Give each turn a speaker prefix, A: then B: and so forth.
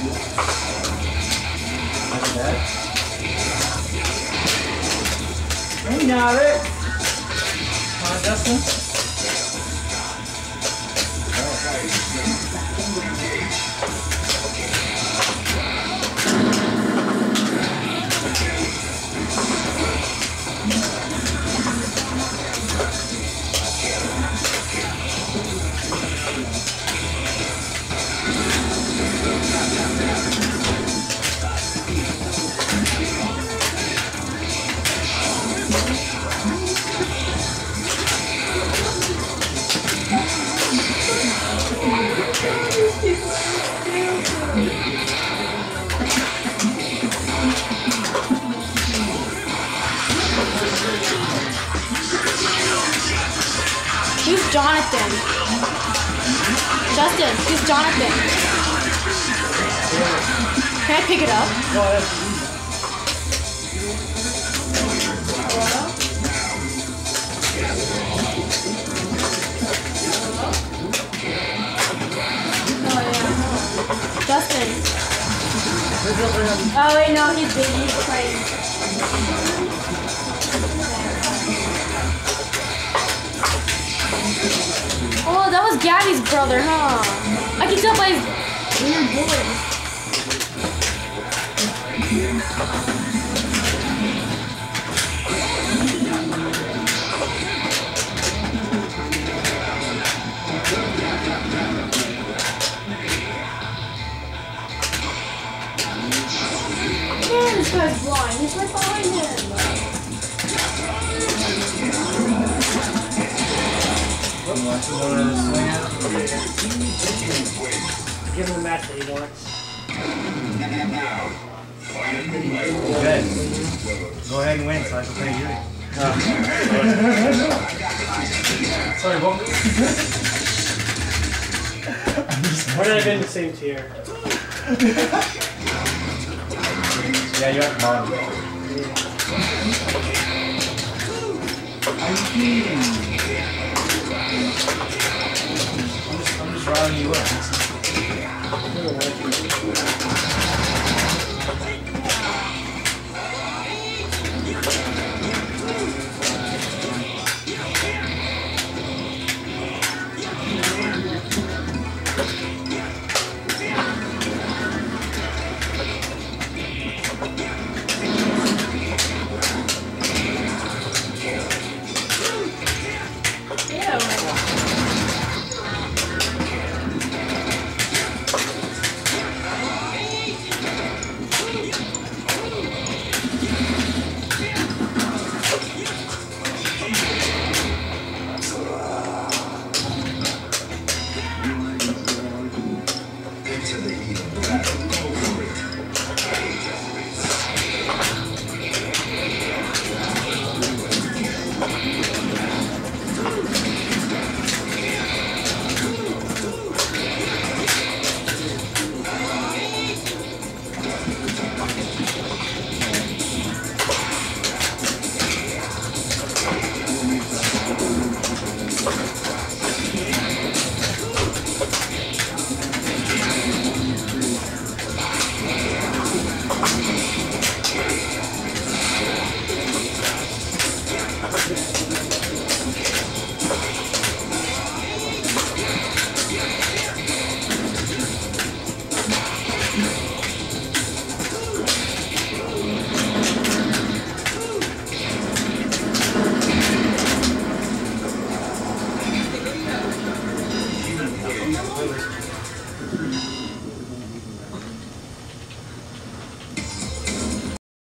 A: Like that.
B: Ain't got it.
A: Come on, Justin.
C: Who's Jonathan? Justin, who's Jonathan? Can I pick it up?
B: Go ahead.
C: Justin. Oh wait, no, he's busy. He's playing. Oh, that was Gabby's brother, huh? I can tell by his weird voice. Man, this guy's blind. He's right behind him.
B: Give him the match that he wants.
A: Good. Go ahead and win so I can play you. Sorry, what?
B: We're not even in the same tier.
A: Yeah, you have mom. I'm just routing you up.
D: Into the heat of battle.